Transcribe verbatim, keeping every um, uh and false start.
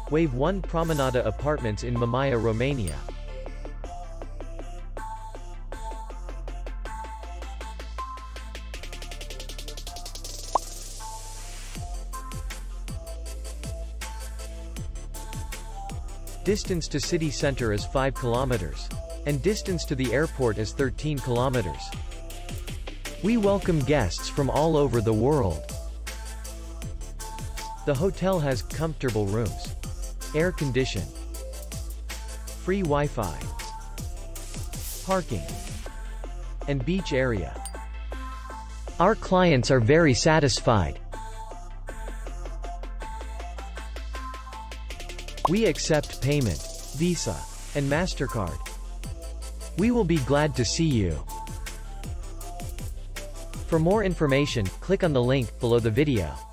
Wave one Promenada Apartments in Mamaia, Romania. Distance to city center is five kilometers. And distance to the airport is thirteen kilometers. We welcome guests from all over the world. The hotel has comfortable rooms, air condition, free Wi-Fi, parking, and beach area. Our clients are very satisfied. We accept payment, Visa, and MasterCard. We will be glad to see you. For more information, click on the link below the video.